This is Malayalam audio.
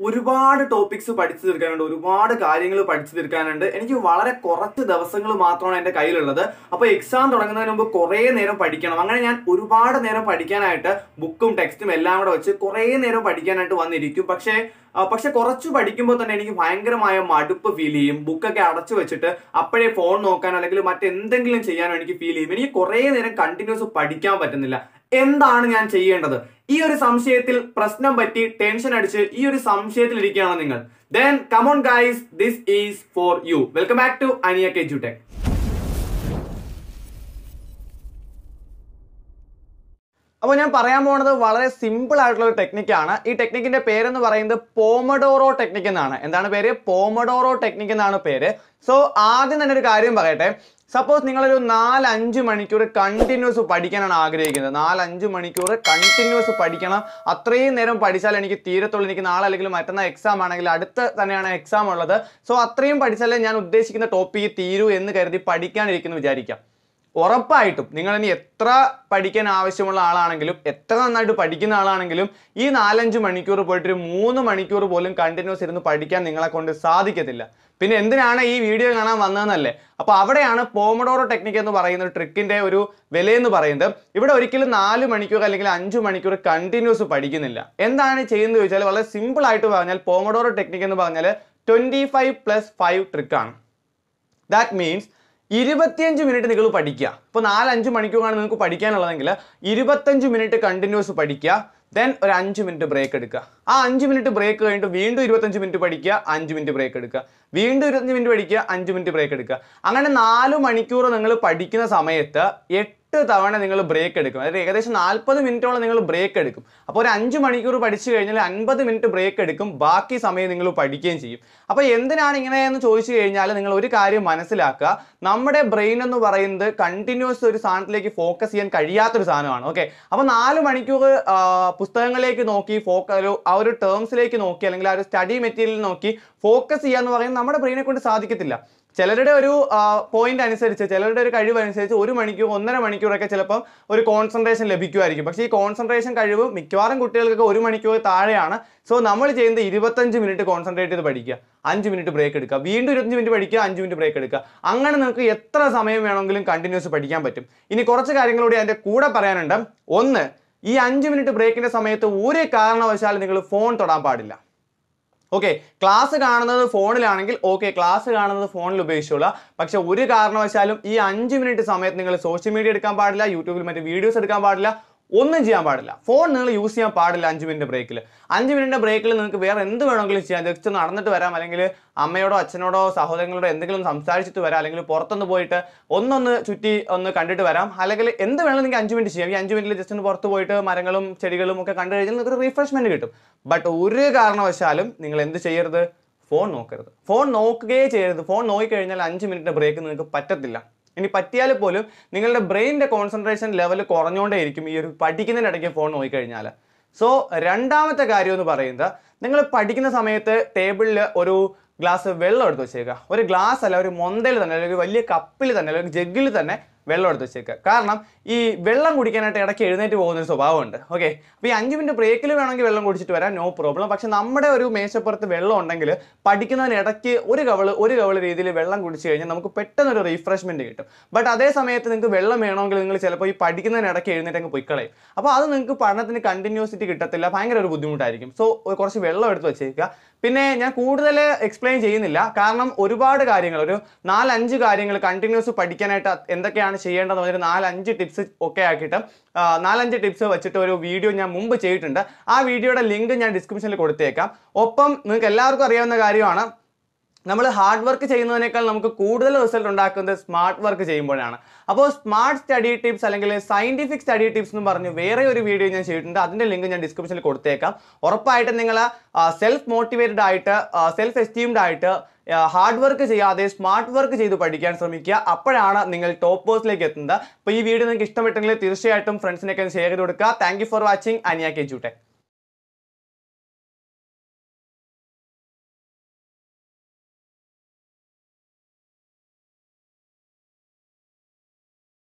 ഒരുപാട് ടോപ്പിക്സ് പഠിച്ചു തീർക്കാനുണ്ട്, ഒരുപാട് കാര്യങ്ങൾ പഠിച്ചു തീർക്കാനുണ്ട്. എനിക്ക് വളരെ കുറച്ച് ദിവസങ്ങൾ മാത്രമാണ് എൻ്റെ കയ്യിലുള്ളത്. അപ്പോൾ എക്സാം തുടങ്ങുന്നതിന് മുമ്പ് കുറേ നേരം പഠിക്കണം. അങ്ങനെ ഞാൻ ഒരുപാട് നേരം പഠിക്കാനായിട്ട് ബുക്കും ടെക്സ്റ്റും എല്ലാം കൂടെ വെച്ച് കുറേ നേരം പഠിക്കാനായിട്ട് വന്നിരിക്കും. പക്ഷെ കുറച്ച് പഠിക്കുമ്പോൾ തന്നെ എനിക്ക് ഭയങ്കരമായ മടുപ്പ് ഫീൽ ചെയ്യും. ബുക്കൊക്കെ അടച്ചു വെച്ചിട്ട് അപ്പോഴേ ഫോൺ നോക്കാനോ അല്ലെങ്കിൽ മറ്റെന്തെങ്കിലും ചെയ്യാനോ എനിക്ക് ഫീൽ ചെയ്യും. എനിക്ക് കുറേ നേരം കണ്ടിന്യൂസ് പഠിക്കാൻ പറ്റുന്നില്ല. എന്താണ് ഞാൻ ചെയ്യേണ്ടത്? ഈ ഒരു സംശയത്തിൽ പ്രശ്നം പറ്റി ടെൻഷൻ അടിച്ച് ഈ ഒരു സംശയത്തിൽ ഇരിക്കുകയാണ് നിങ്ങൾ. Then come on guys, this is for you. Welcome back to Aniyak EduTech. അപ്പോൾ ഞാൻ പറയാൻ പോകുന്നത് വളരെ സിമ്പിൾ ആയിട്ടുള്ള ഒരു ടെക്നിക്കാണ്. ഈ ടെക്നിക്കിന്റെ പേരെന്ന് പറയുന്നത് പോമഡോറോ ടെക്നിക്ക് എന്നാണ്. എന്താണ് പേര്? പോമഡോറോ ടെക്നിക്ക് എന്നാണ് പേര്. സോ ആദ്യം തന്നെ ഒരു കാര്യം പറയട്ടെ. സപ്പോസ് നിങ്ങളൊരു 4-5 മണിക്കൂർ കണ്ടിന്യൂസ് പഠിക്കാനാണ് ആഗ്രഹിക്കുന്നത്. 4-5 മണിക്കൂർ കണ്ടിന്യൂസ് പഠിക്കണം. അത്രയും നേരം പഠിച്ചാൽ എനിക്ക് തീരത്തുള്ളൂ. എനിക്ക് നാളെ അല്ലെങ്കിൽ മറ്റന്നാൾ എക്സാം ആണെങ്കിൽ അടുത്ത് തന്നെയാണ് എക്സാം ഉള്ളത്. സോ അത്രയും പഠിച്ചാലേ ഞാൻ ഉദ്ദേശിക്കുന്ന ടോപ്പിക്ക് തീരൂ എന്ന് കരുതി പഠിക്കാനിരിക്കുന്നു വിചാരിക്കാം. ഉറപ്പായിട്ടും നിങ്ങൾ ഇനി എത്ര പഠിക്കാൻ ആവശ്യമുള്ള ആളാണെങ്കിലും എത്ര നന്നായിട്ട് പഠിക്കുന്ന ആളാണെങ്കിലും ഈ 4-5 മണിക്കൂർ പോയിട്ടൊരു 3 മണിക്കൂർ പോലും കണ്ടിന്യൂസ് ഇരുന്ന് പഠിക്കാൻ നിങ്ങളെ കൊണ്ട് സാധിക്കത്തില്ല. പിന്നെ എന്തിനാണ് ഈ വീഡിയോ കാണാൻ വന്നതെന്നല്ലേ? അപ്പോൾ അവിടെയാണ് പോമഡോറോ ടെക്നിക്ക് എന്ന് പറയുന്ന ഒരു ട്രിക്കിന്റെ ഒരു വിലയെന്ന് പറയുന്നത്. ഇവിടെ ഒരിക്കലും 4 മണിക്കൂർ അല്ലെങ്കിൽ 5 മണിക്കൂർ കണ്ടിന്യൂസ് പഠിക്കുന്നില്ല. എന്താണ് ചെയ്യുന്നത് ചോദിച്ചാൽ വളരെ സിമ്പിൾ ആയിട്ട് പറഞ്ഞാൽ പോമഡോറോ ടെക്നിക്ക് എന്ന് പറഞ്ഞാൽ 25+5 ട്രിക്കാണ്. ദാറ്റ് മീൻസ് 25 മിനിറ്റ് നിങ്ങൾ പഠിക്കുക. ഇപ്പോൾ 4-5 മണിക്കൂറാണ് നിങ്ങൾക്ക് പഠിക്കാനുള്ളതെങ്കിൽ 25 മിനിറ്റ് കണ്ടിന്യൂസ് പഠിക്കുക. ദെൻ ഒരു 5 മിനിറ്റ് ബ്രേക്ക് എടുക്കുക. ആ 5 മിനിറ്റ് ബ്രേക്ക് കഴിഞ്ഞിട്ട് വീണ്ടും 25 മിനിറ്റ് പഠിക്കുക, 5 മിനിറ്റ് ബ്രേക്ക് എടുക്കുക, വീണ്ടും 25 മിനിറ്റ് പഠിക്കുക, 5 മിനിറ്റ് ബ്രേക്ക് എടുക്കുക. അങ്ങനെ 4 മണിക്കൂർ നിങ്ങൾ പഠിക്കുന്ന സമയത്ത് 8 തവണ നിങ്ങൾ ബ്രേക്ക് എടുക്കും. അതായത് ഏകദേശം 40 മിനിറ്റോളം നിങ്ങൾ ബ്രേക്ക് എടുക്കും. അപ്പോൾ ഒരു 5 മണിക്കൂർ പഠിച്ചു കഴിഞ്ഞാൽ 50 മിനിറ്റ് ബ്രേക്ക് എടുക്കും. ബാക്കി സമയം നിങ്ങൾ പഠിക്കുകയും ചെയ്യും. അപ്പോൾ എന്തിനാണ് ഇങ്ങനെയെന്ന് ചോദിച്ചു കഴിഞ്ഞാൽ നിങ്ങൾ ഒരു കാര്യം മനസ്സിലാക്കുക. നമ്മുടെ ബ്രെയിൻ എന്ന് പറയുന്നത് കണ്ടിന്യൂസ് ഒരു സാധനത്തിലേക്ക് ഫോക്കസ് ചെയ്യാൻ കഴിയാത്തൊരു സാധനമാണ്. ഓക്കെ, അപ്പോൾ 4 മണിക്കൂർ പുസ്തകങ്ങളിലേക്ക് നോക്കി ആ ഒരു ടേംസിലേക്ക് നോക്കി അല്ലെങ്കിൽ ആ ഒരു സ്റ്റഡി മെറ്റീരിയൽ നോക്കി ഫോക്കസ് ചെയ്യുക എന്ന് പറയുന്നത് നമ്മുടെ ബ്രെയിനെ കൊണ്ട് സാധിക്കത്തില്ല. ചിലരുടെ ഒരു പോയിന്റ് അനുസരിച്ച്, ചിലരുടെ ഒരു കഴിവ് അനുസരിച്ച് 1 മണിക്കൂർ 1.5 മണിക്കൂറൊക്കെ ചിലപ്പോൾ ഒരു കോൺസെൻട്രേഷൻ ലഭിക്കുമായിരിക്കും. പക്ഷേ ഈ കോൺസെൻട്രേഷൻ കഴിവ് മിക്കവാറും കുട്ടികൾക്കൊക്കെ 1 മണിക്കൂർ താഴെയാണ്. സോ നമ്മൾ ചെയ്യുന്നത് 25 മിനിറ്റ് കോൺസെൻട്രേറ്റ് ചെയ്ത് പഠിക്കുക, 5 മിനിറ്റ് ബ്രേക്ക് എടുക്കുക, വീണ്ടും 25 മിനിറ്റ് പഠിക്കുക, 5 മിനിറ്റ് ബ്രേക്ക് എടുക്കുക. അങ്ങനെ നിങ്ങൾക്ക് എത്ര സമയം വേണമെങ്കിലും കണ്ടിന്യൂസ് പഠിക്കാൻ പറ്റും. ഇനി കുറച്ച് കാര്യങ്ങളൂടെ അതിൻ്റെ കൂടെ പറയാനുണ്ട്. ഒന്ന്, ഈ 5 മിനിറ്റ് ബ്രേക്കിന്റെ സമയത്ത് ഒരു കാരണവശാലും നിങ്ങൾ ഫോൺ തൊടാൻ പാടില്ല. ഓക്കെ, ക്ലാസ് കാണുന്നത് ഫോണിലാണെങ്കിൽ ഓക്കെ, ക്ലാസ് കാണുന്നത് ഫോണിൽ ഉപയോഗിച്ചോളൂ. പക്ഷെ ഒരു കാരണവശാലും ഈ 5 മിനിറ്റ് സമയത്ത് നിങ്ങൾ സോഷ്യൽ മീഡിയ എടുക്കാൻ പാടില്ല, യൂട്യൂബിൽ മറ്റു വീഡിയോസ് എടുക്കാൻ പാടില്ല, ഒന്നും ചെയ്യാൻ പാടില്ല. ഫോൺ നിങ്ങൾ യൂസ് ചെയ്യാൻ പാടില്ല 5 മിനിറ്റ് ബ്രേക്കിൽ. 5 മിനിറ്റ് ബ്രേക്കിൽ നിങ്ങൾക്ക് വേറെ എന്ത് വേണമെങ്കിലും ചെയ്യാം. ജസ്റ്റ് നടന്നിട്ട് വരാം, അല്ലെങ്കിൽ അമ്മയോടോ അച്ഛനോടോ സഹോദരങ്ങളോടോ എന്തെങ്കിലും സംസാരിച്ചിട്ട് വരാം, അല്ലെങ്കിൽ പുറത്തൊന്ന് പോയിട്ട് ഒന്നൊന്ന് ചുറ്റി ഒന്ന് കണ്ടിട്ട് വരാം, അല്ലെങ്കിൽ എന്ത് വേണമെങ്കിലും നിങ്ങൾക്ക് 5 മിനിറ്റ് ചെയ്യാം. ഈ 5 മിനിറ്റിൽ ജസ്റ്റ് ഒന്ന് പുറത്ത് പോയിട്ട് മരങ്ങളും ചെടികളും ഒക്കെ കണ്ടു കഴിഞ്ഞാൽ നിങ്ങൾക്ക് ഒരു റിഫ്രഷ്മെന്റ് കിട്ടും. ബട്ട് ഒരു കാരണവശാലും നിങ്ങൾ എന്ത് ചെയ്യരുത്? ഫോൺ നോക്കരുത്. ഫോൺ നോക്കുകയേ ചെയ്യരുത്. ഫോൺ നോക്കിക്കഴിഞ്ഞാൽ 5 മിനിറ്റ് ബ്രേക്ക് നിങ്ങൾക്ക് പറ്റത്തില്ല. ഇനി പറ്റിയാൽ പോലും നിങ്ങളുടെ ബ്രെയിനിന്റെ കോൺസെൻട്രേഷൻ ലെവൽ കുറഞ്ഞുകൊണ്ടേയിരിക്കും ഈ ഒരു പഠിക്കുന്നതിനിടയ്ക്ക് ഫോൺ നോക്കിക്കഴിഞ്ഞാൽ. സോ രണ്ടാമത്തെ കാര്യം എന്ന് പറയുന്നത്, നിങ്ങൾ പഠിക്കുന്ന സമയത്ത് ടേബിളിൽ ഒരു ഗ്ലാസ് വെള്ളം എടുത്ത് വെച്ചേക്കുക. ഒരു ഗ്ലാസ് അല്ല, ഒരു മൊന്തയിൽ തന്നെ, അല്ലെങ്കിൽ ഒരു വലിയ കപ്പിൽ തന്നെ, അല്ലെങ്കിൽ ജഗ്ഗിൽ തന്നെ വെള്ളം എടുത്ത് വെച്ചേക്കുക. കാരണം ഈ വെള്ളം കുടിക്കാനായിട്ട് ഇടയ്ക്ക് എഴുന്നേറ്റ് പോകുന്നൊരു സ്വഭാവമുണ്ട്. ഓക്കെ, അപ്പോൾ ഈ 5 മിനിറ്റ് ബ്രേക്കിൽ വേണമെങ്കിൽ വെള്ളം കുടിച്ചിട്ട് വരാം, നോ പ്രോബ്ലം. പക്ഷെ നമ്മുടെ ഒരു മേശപ്പുറത്ത് വെള്ളം ഉണ്ടെങ്കിൽ പഠിക്കുന്നതിന് ഇടയ്ക്ക് ഒരു കവള് രീതിയിൽ വെള്ളം കുടിച്ചു കഴിഞ്ഞാൽ നമുക്ക് പെട്ടെന്നൊരു റീഫ്രഷ്മെന്റ് കിട്ടും. ബട്ട് അതേ സമയത്ത് നിങ്ങൾക്ക് വെള്ളം വേണമെങ്കിൽ നിങ്ങൾ ചിലപ്പോൾ ഈ പഠിക്കുന്നതിന് ഇടയ്ക്ക് എഴുന്നേറ്റ് അങ്ങ് പൊയ്ക്കളയും. അപ്പോൾ അത് നിങ്ങൾക്ക് പഠനത്തിന് കണ്ടിന്യൂസിറ്റി കിട്ടത്തില്ല, ഭയങ്കര ഒരു ബുദ്ധിമുട്ടായിരിക്കും. സോ കുറച്ച് വെള്ളം എടുത്ത് വെച്ചേക്കുക. പിന്നെ ഞാൻ കൂടുതൽ എക്സ്പ്ലെയിൻ ചെയ്യുന്നില്ല, കാരണം ഒരുപാട് കാര്യങ്ങൾ, ഒരു 4-5 കാര്യങ്ങൾ കണ്ടിന്യൂസ് പഠിക്കാനായിട്ട് എന്തൊക്കെയാണ് ചെയ്യേണ്ടതെന്ന് ഒരു 4-5 ടിപ്സ് ഒക്കെ ആക്കിയിട്ട് 4-5 ടിപ്സ് വെച്ചിട്ട് ഒരു വീഡിയോ ഞാൻ മുമ്പ് ചെയ്തിട്ടുണ്ട്. ആ വീഡിയോയുടെ ലിങ്ക് ഞാൻ ഡിസ്ക്രിപ്ഷനിൽ കൊടുത്തേക്കാം. ഒപ്പം നിങ്ങൾക്ക് എല്ലാവർക്കും അറിയാവുന്ന കാര്യമാണ്, നമ്മൾ ഹാർഡ് വർക്ക് ചെയ്യുന്നതിനേക്കാൾ നമുക്ക് കൂടുതൽ റിസൾട്ട് ഉണ്ടാക്കുന്നത് സ്മാർട്ട് വർക്ക് ചെയ്യുമ്പോഴാണ്. അപ്പോൾ സ്മാർട്ട് സ്റ്റഡി ടിപ്സ് അല്ലെങ്കിൽ സയന്റിഫിക് സ്റ്റഡി ടിപ്സ് എന്ന് പറഞ്ഞ് വേറെ ഒരു വീഡിയോ ഞാൻ ചെയ്തിട്ടുണ്ട്. അതിൻ്റെ ലിങ്ക് ഞാൻ ഡിസ്ക്രിപ്ഷനിൽ കൊടുത്തേക്കാം. ഉറപ്പായിട്ടും നിങ്ങൾ സെൽഫ് മോട്ടിവേറ്റഡ് ആയിട്ട്, സെൽഫ് എസ്റ്റീംഡ് ആയിട്ട് ഹാർഡ് വർക്ക് ചെയ്യാതെ സ്മാർട്ട് വർക്ക് ചെയ്ത് പഠിക്കാൻ ശ്രമിക്കുക. അപ്പോഴാണ് നിങ്ങൾ ടോപ്പേഴ്സിലേക്ക് എത്തുന്നത്. അപ്പോൾ ഈ വീഡിയോ നിങ്ങൾക്ക് ഇഷ്ടപ്പെട്ടെങ്കിൽ തീർച്ചയായിട്ടും ഫ്രണ്ട്സിനൊക്കെ ഷെയർ ചെയ്ത് കൊടുക്കുക. താങ്ക് യു ഫോർ വാച്ചിങ് അനിയാക് EduTech.